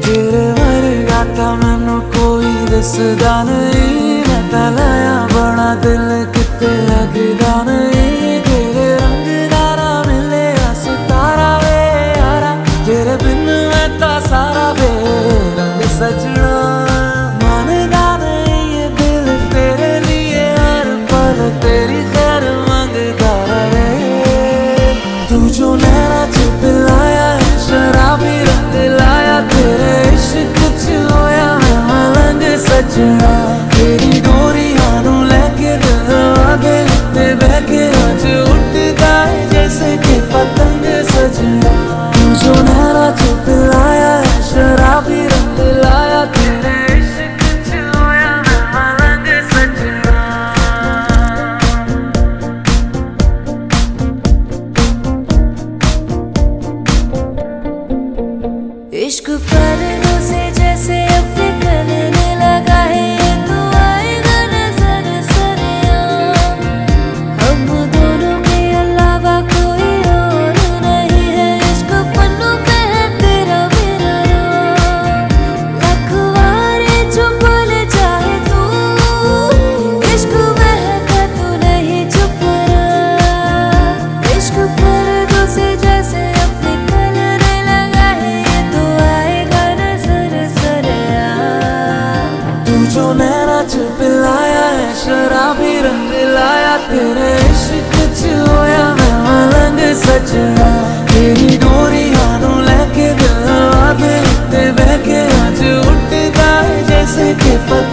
तेरे वर्गा ता मैनू कोई दिसदा नहीं, मैं ता लाया बड़ा दिल किते लगदा नहीं। तेरे रंग दारा मिले सितारा वे यारा, तेरे बिन मैं ता सारा वे रंग सजना। मानदा नहीं ये दिल तेरे लिए हर पल तेरी खैर मांगता रहे। तू जो नैना च पिलाया है शराबी रंग लाया, तेरे इश्क च होया मैं मलंग सजना। तेरी डोरियां नू लेके दिल आगे ते बहके अज उठदा है जैसे कि पतंग सजना। तू जो नैना च पिलाया है शराबी रंग लाया, तेरे इश्क च होया मैं मलंग सजना। इश्क पर्दों से जैसे अब निकलने लगा है, ये तो आएगा नजर सरेआम। हम दोनों के अलावा कोई और नहीं है, इश्क पन्नों पे है तेरा मेरा नाम। लखवारे जो बोले चाहे तू, इश्क महका तू नहीं चुप रहा। इश्क पर्दों से जैसे अब निकलने लगा है, ये तो आएगा नजर सरेआम। तू जो नैना च पिलाया है शराबी रंग लाया, तेरे इश्क च होया मैं मलंग सजना। तेरी डोरियां नू लेके दिल आगे ते बहके अज उठदा है जैसे कि